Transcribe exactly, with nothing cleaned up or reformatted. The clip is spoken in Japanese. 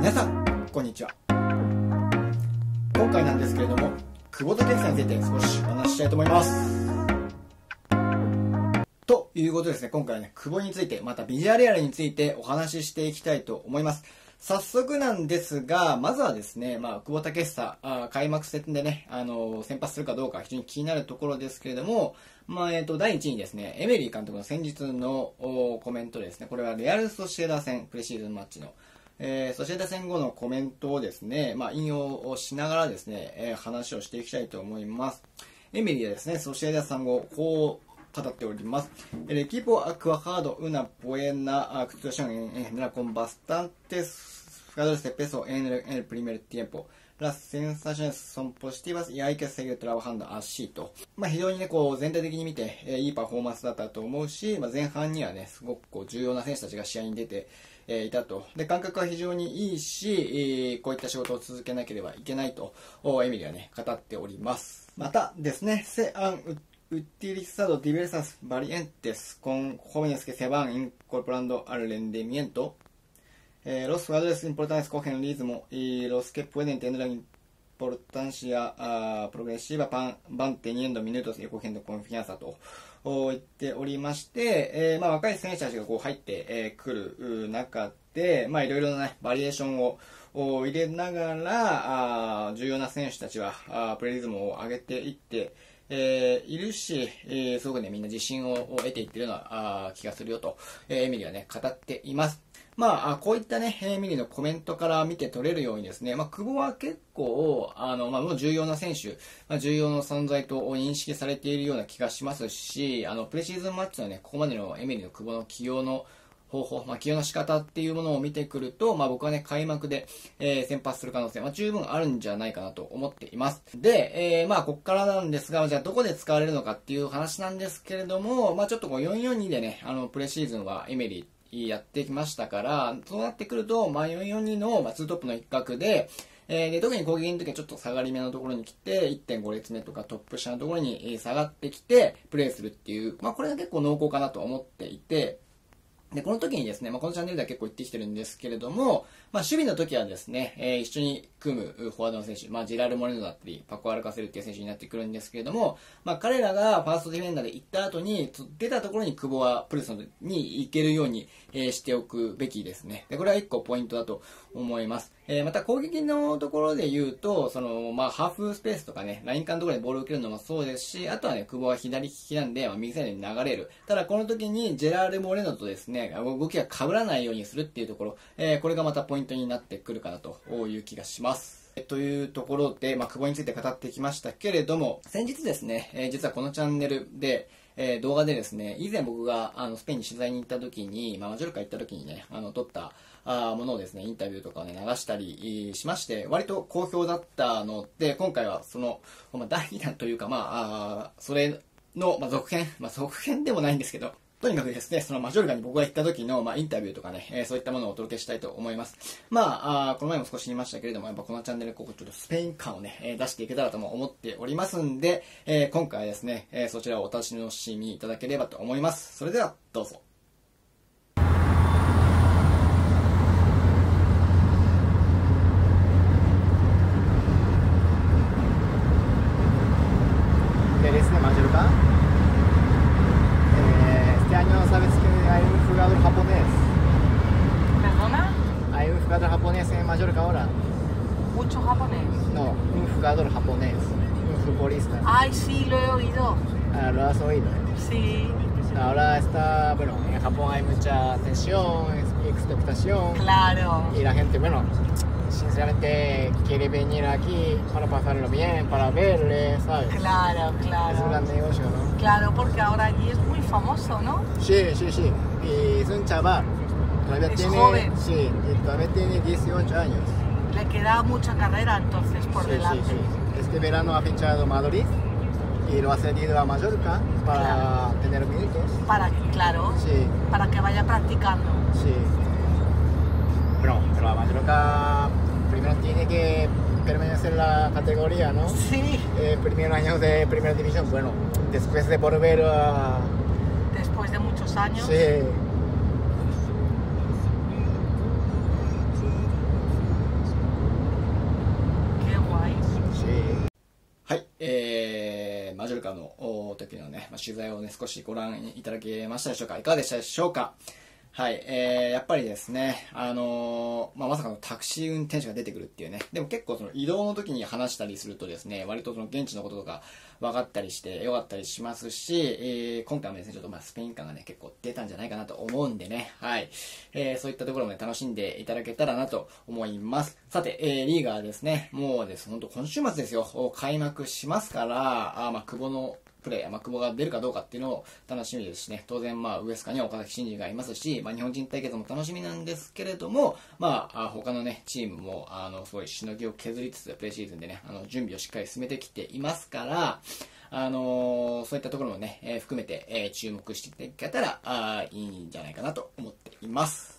皆さんこんにちは。今回なんですけれども、久保建英について少しお話ししたいと思います。ということですね、今回はね、久保について、またビジュアレアルについてお話ししていきたいと思います。早速なんですが、まずはですね、まあ、久保建英、あ開幕戦でね、あの、先発するかどうか非常に気になるところですけれども、まあ、えっと、第一にですね、エメリー監督の先日のコメントですね、これはレアル・ソシエダ戦、プレシーズンマッチの、えー、ソシエダ戦後のコメントをですね、まあ、引用をしながらですね、えー、話をしていきたいと思います。エメリーはですね、ソシエダさんをこう語っております。El equipo ha cuajado una buena actuación en la con bastantes jugadores de peso en el, en el primer tiempo. Las sensaciones son positivas y hay que seguir trabajando así と。まあ非常にね、こう全体的に見て、えー、いいパフォーマンスだったと思うし、まあ、前半にはね、すごくこう重要な選手たちが試合に出て、えー、いたと。で、感覚は非常にいいし、えー、こういった仕事を続けなければいけないと、エミリーはね、語っております。またですね、セアンutilizado diversas variantes con jóvenes que se van incorporando al rendimiento. Eh, los jugadores importantes cogen ritmo y los que pueden tener importancia uh, progresiva van, van teniendo minutos y cogiendo confianza と言っておりまして、えーまあ、若い選手たちがこう入ってく、えー、る中で、まあ、いろいろな、ね、バリエーションを入れながらあ重要な選手たちはあプレーリズムを上げていってえー、いるし、えー、すごくねみんな自信を得ていっているようなあ気がするよと、えー、エミリーはね語っています。まあこういったねエミリーのコメントから見て取れるようにですね、まあ、久保は結構あの、まあ、もう重要な選手、まあ、重要な存在と認識されているような気がしますし、あのプレシーズンマッチのねここまでのエミリーの久保の起用の方法、まあ、起用の仕方っていうものを見てくると、まあ、僕はね、開幕で、えー、先発する可能性は十分あるんじゃないかなと思っています。で、えー、まあ、ここからなんですが、じゃあどこで使われるのかっていう話なんですけれども、まあ、ちょっとこうよんよんにでね、あの、プレシーズンはエメリーやってきましたから、そうなってくると、まあ、よんよんにの、まあ、ツートップの一角で、えー、で特に攻撃の時はちょっと下がり目のところに来て いってんご 列目とかトップ下のところに下がってきてプレーするっていう、まあ、これが結構濃厚かなと思っていて、で、この時にですね、まあ、このチャンネルでは結構言ってきてるんですけれども、まあ、守備の時はですね、えー、一緒に組むフォワードの選手、まあ、ジェラール・モレノだったり、パコ・アルカセルっていう選手になってくるんですけれども、まあ、彼らがファーストディフェンダーで行った後に、出たところに久保はプレスに行けるように、えー、しておくべきですね。で、これは一個ポイントだと思います。えー、また攻撃のところで言うと、その、まあ、ハーフスペースとかね、ライン間のところでボールを受けるのもそうですし、あとはね、久保は左利きなんで、まあ、右サイドに流れる。ただ、この時にジェラール・モレノとですね、動きが被らないようにするっていうところ、えー、これがまたポイントになってくるかなという気がします。というところで、まあ、久保について語ってきましたけれども、先日ですね、えー、実はこのチャンネルで、えー、動画でですね、以前僕があのスペインに取材に行った時に、まあ、マジョルカ行った時にね、あの撮ったあものをですね、インタビューとかをね、流したりしまして、割と好評だったので、今回はその、まあ、だいにだんというか、まあ、あそれの、まあ、続編、まあ、続編でもないんですけど、とにかくですね、そのマジョルカに僕が行った時の、まあ、インタビューとかね、えー、そういったものをお届けしたいと思います。まあ、あこの前も少し言いましたけれども、やっぱこのチャンネルここちょっとスペイン感をね、えー、出していけたらとも思っておりますんで、えー、今回はですね、えー、そちらをお楽しみいただければと思います。それでは、どうぞ。 でですね、マジョルカ¿Sabes que hay un jugador japonés? ¿Perdona? Hay un jugador japonés en Mallorca ahora. ¿Mucho japonés? No, un jugador japonés, un futbolista. Ay, sí, lo he oído. Ah, ¿lo has oído? Sí. Ahora está, bueno, en Japón hay mucha tensión, expectación. Claro. Y la gente, bueno, sinceramente quiere venir aquí para pasarlo bien, para verle, ¿sabes? Claro, claro. Es un gran negocio, ¿no? Claro, porque ahora allí es muy famoso, ¿no? Sí, sí, sí. Y es un chaval. Todavía es tiene, joven. Sí, y todavía tiene dieciocho años. Le queda mucha carrera entonces por sí, delante. Sí, sí. Este verano ha fichado Madrid y lo ha cedido a Mallorca para claro. tener minutos. Para, claro, sí. para que vaya practicando. Sí. Pero, pero a Mallorca primero tiene que permanecer en la categoría, ¿no? Sí. Eh, primer año de primera división, bueno, después de volver a... Después de muchos años. Sí. 時のね、まあ、取材をね、少しご覧いただけましたでしょうか。いかがでしたでしょうか。はい、えー、やっぱりですね、あのーまあ、まさかのタクシー運転手が出てくるっていうね、でも結構その移動の時に話したりするとですね、割とその現地のこととか分かったりしてよかったりしますし、えー、今回もですね、ちょっとまあスペイン感がね、結構出たんじゃないかなと思うんでね、はい、えー、そういったところもね、楽しんでいただけたらなと思います。さて、えー、リーガーですね、もうです、本当今週末ですよ、開幕しますから、あまあ、久保のプレー、まあ、久保が出るかどうかっていうのを楽しみですしね、当然、まあ、ウエスカには岡崎慎司がいますし、まあ、日本人対決も楽しみなんですけれども、まあ、他のね、チームも、あの、すごいしのぎを削りつつ、プレシーズンでね、あの、準備をしっかり進めてきていますから、あのー、そういったところもね、えー、含めて、えー、注目していただけたら、あいいんじゃないかなと思っています。